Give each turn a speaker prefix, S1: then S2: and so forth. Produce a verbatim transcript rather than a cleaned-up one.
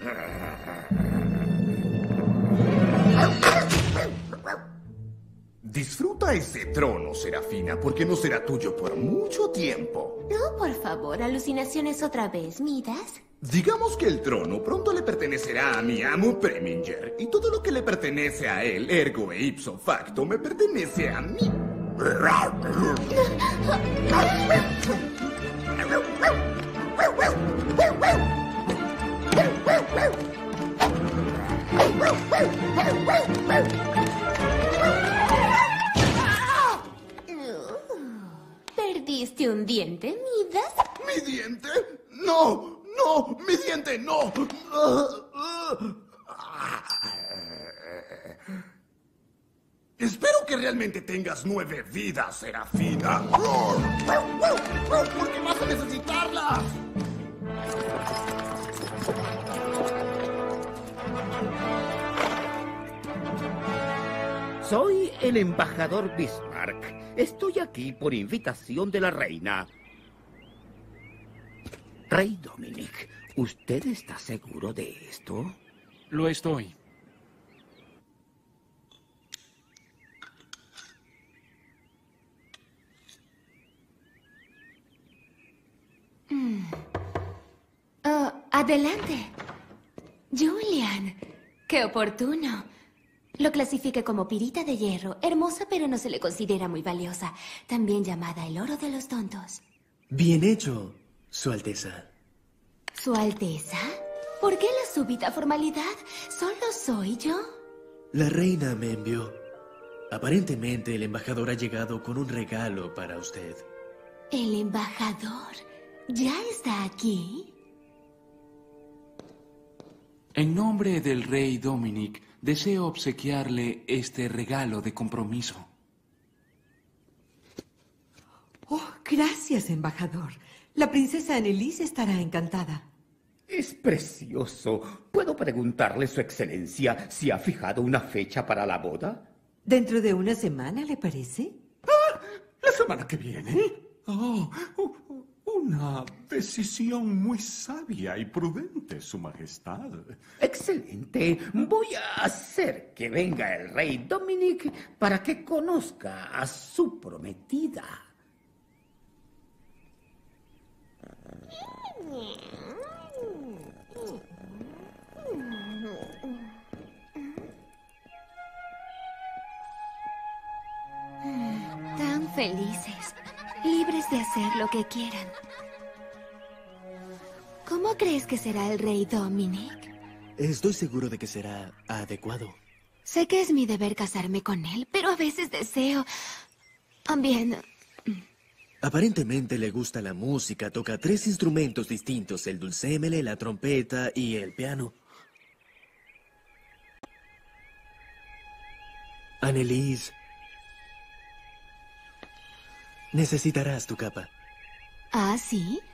S1: Disfruta ese trono, Serafina, porque no será tuyo por mucho tiempo.
S2: No, por favor, alucinaciones otra vez, Midas.
S1: Digamos que el trono pronto le pertenecerá a mi amo Preminger, y todo lo que le pertenece a él, ergo e ipso facto, me pertenece a mí.
S2: ¿Perdiste un diente, Midas?
S1: ¿Mi diente? ¡No! ¡No! ¡Mi diente, no! Espero que realmente tengas nueve vidas, Serafina. Porque vas a necesitarlas.
S3: Soy el embajador Bismarck. Estoy aquí por invitación de la reina. Rey Dominic, ¿usted está seguro de esto?
S4: Lo estoy.
S2: Mm. Oh, adelante. Julian, qué oportuno. Lo clasifique como pirita de hierro, hermosa pero no se le considera muy valiosa, también llamada el oro de los tontos.
S5: Bien hecho, Su Alteza.
S2: ¿Su Alteza? ¿Por qué la súbita formalidad? ¿Solo soy yo?
S5: La reina me envió. Aparentemente el embajador ha llegado con un regalo para usted.
S2: ¿El embajador ya está aquí?
S4: En nombre del rey Dominic, deseo obsequiarle este regalo de compromiso.
S6: Oh, gracias, embajador. La princesa Anneliese estará encantada.
S3: Es precioso. ¿Puedo preguntarle, su excelencia, si ha fijado una fecha para la boda?
S6: ¿Dentro de una semana, le parece?
S7: Ah, ¿la semana que viene? Oh, una decisión muy sabia y prudente, Su Majestad.
S3: Excelente. Voy a hacer que venga el rey Dominic para que conozca a su prometida.
S2: Tan felices, libres de hacer lo que quieran. ¿Cómo crees que será el rey Dominic?
S5: Estoy seguro de que será adecuado.
S2: Sé que es mi deber casarme con él, pero a veces deseo... También...
S5: Aparentemente le gusta la música, toca tres instrumentos distintos, el dulcémele, la trompeta y el piano. Anneliese, necesitarás tu capa.
S2: ¿Ah, sí?